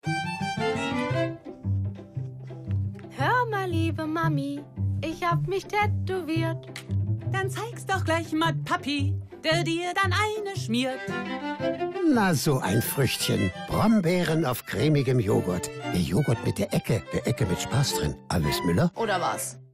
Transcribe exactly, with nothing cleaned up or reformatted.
Hör mal, liebe Mami, ich hab mich tätowiert. Dann zeig's doch gleich mal Papi, der dir dann eine schmiert. Na, so ein Früchtchen. Brombeeren auf cremigem Joghurt. Der Joghurt mit der Ecke, der Ecke mit Spaß drin. Alles Müller? Oder was?